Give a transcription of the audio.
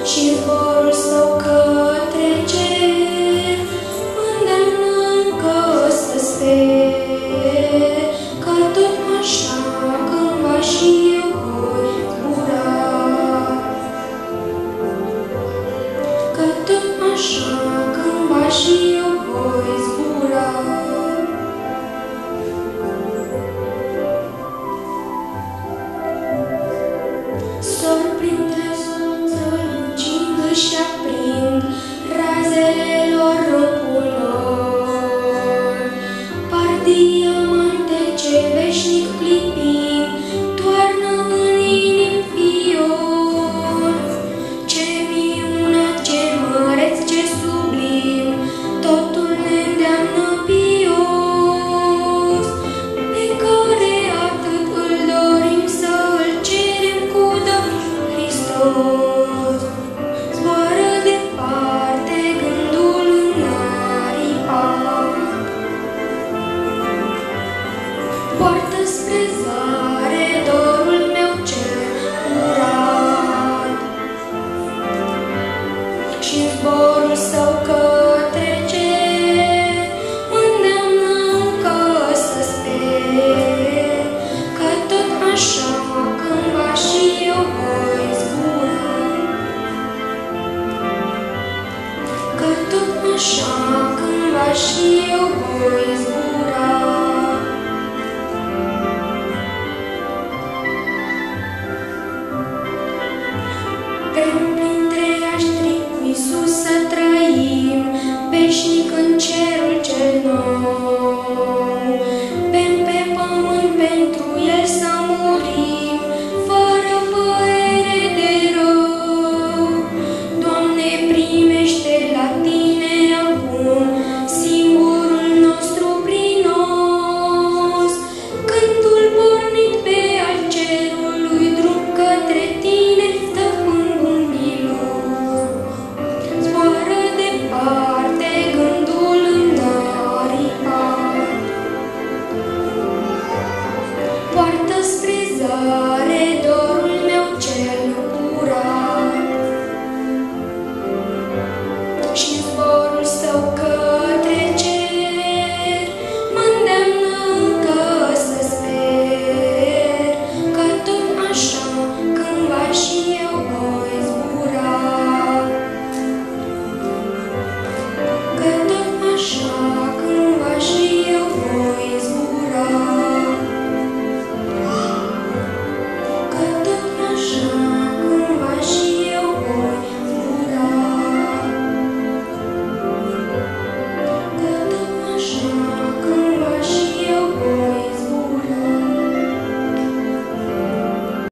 și zborul său către cer îndeamnă încă să sper că tot așa cândva și eu voi zbura, că tot așa cândva și eu voi zbura. Sor printre strălucind și aprind razele lor râpul lor, par diamante ce veșnic clipind toarnă în inim fior. Ce minunat, ce măreț, ce sublim, totul ne îndeamnă pios, pe care atât îl dorim să îl cerem cu Hristos. Zboară departe gândul înaripat, poartă spre zare dorul meu cel curat, și zborul său către cer îndeamnă încă să sper că tot așa cândva și eu voi zbura, că tot așa cândva și eu voi zbura. Vrem printre aștri cu Iisus să trăim veșnic în cerul cel nou.